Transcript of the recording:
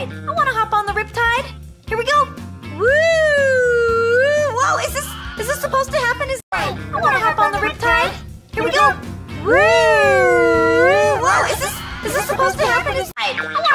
Riptide. I want to hop on the Riptide. Here we go. Woo! Whoa, is this supposed to happen? I want to hop on the Riptide. Here we go. Woo! Whoa, is this supposed to happen?